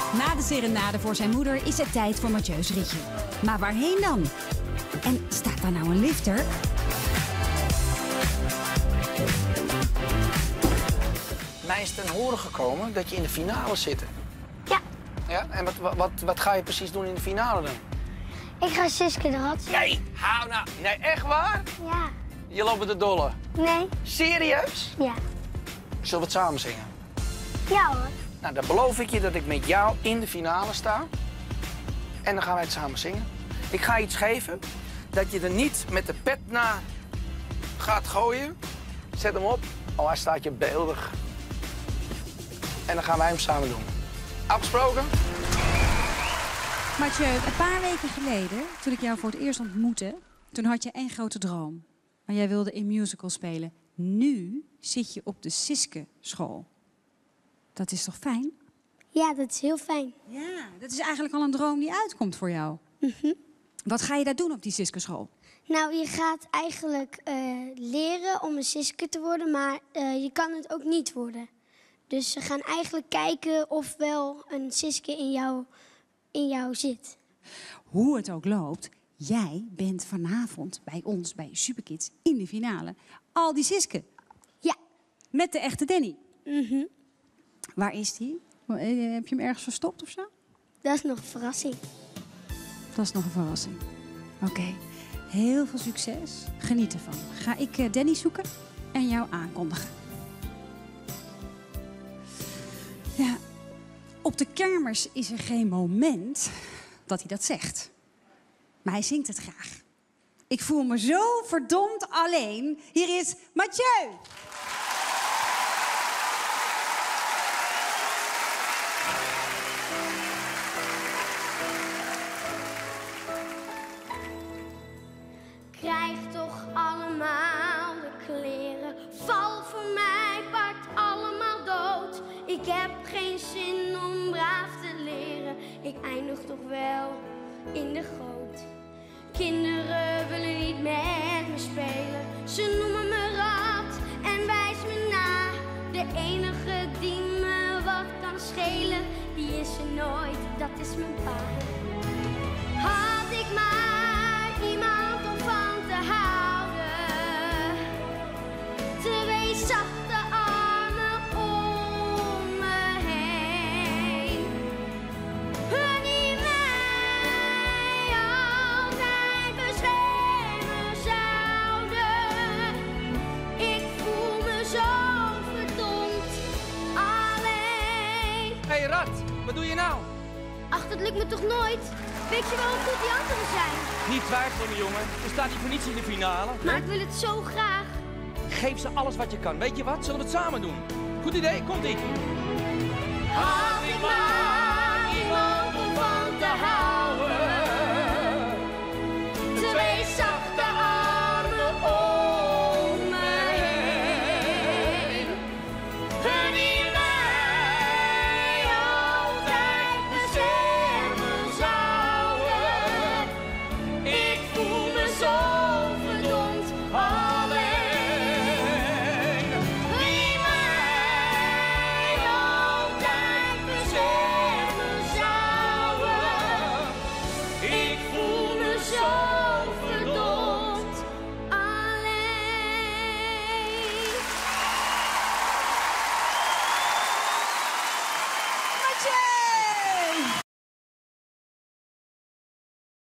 Na de serenade voor zijn moeder is het tijd voor Mathieu's ritje. Maar waarheen dan? En staat daar nou een lifter? Mij is ten horen gekomen dat je in de finale zit. Ja. Ja? En wat ga je precies doen in de finale dan? Ik ga Siske eruit zetten. Nee, hou nou. Nee, echt waar? Ja. Je loopt met de dolle. Nee. Serieus? Ja. Zullen we het samen zingen? Ja hoor. Nou, dan beloof ik je dat ik met jou in de finale sta. En dan gaan wij het samen zingen. Ik ga iets geven dat je er niet met de pet na gaat gooien. Zet hem op. Oh, hij staat je beeldig. En dan gaan wij hem samen doen. Afgesproken? Mathieu, een paar weken geleden, toen ik jou voor het eerst ontmoette, toen had je één grote droom. Maar jij wilde in musical spelen. Nu zit je op de Siske school. Dat is toch fijn? Ja, dat is heel fijn. Ja, dat is eigenlijk al een droom die uitkomt voor jou. Wat ga je daar doen op die Siske school? Nou, je gaat eigenlijk leren om een Siske te worden, maar je kan het ook niet worden. Dus ze gaan eigenlijk kijken of wel een Siske in jou zit. Hoe het ook loopt, jij bent vanavond bij ons, bij Superkids, in de finale. Al die Siske. Ja. Met de echte Danny. Waar is die? Heb je hem ergens verstopt of zo? Dat is nog een verrassing. Dat is nog een verrassing. Oké. Heel veel succes. Geniet ervan. Ga ik Danny zoeken en jou aankondigen. Ja, op de kermis is er geen moment dat hij dat zegt. Maar hij zingt het graag. Ik voel me zo verdomd alleen. Hier is Mathieu. Krijg toch allemaal de kleren. Val voor mij, pakt allemaal dood. Ik heb geen zin om braaf te leren. Ik eindig toch wel in de goot. Kinderen willen niet met me spelen. Ze noemen me rat en wijzen me na. De enige die me wat kan schelen, die is er nooit, dat is mijn pa. Had ik maar iemand om van te houden. Twee zachte armen om me heen. Die mij altijd beschermen zouden. Ik voel me zo verdomd alleen. Hé, Rat, wat doe je nou? Ach, dat lukt me toch nooit? Weet je wel hoe goed die anderen zijn? Niet twijfelen, jongen. Je staat hier voor niets in de finale. Maar ik wil het zo graag. Geef ze alles wat je kan. Weet je wat? Zullen we het samen doen? Goed idee, komt-ie.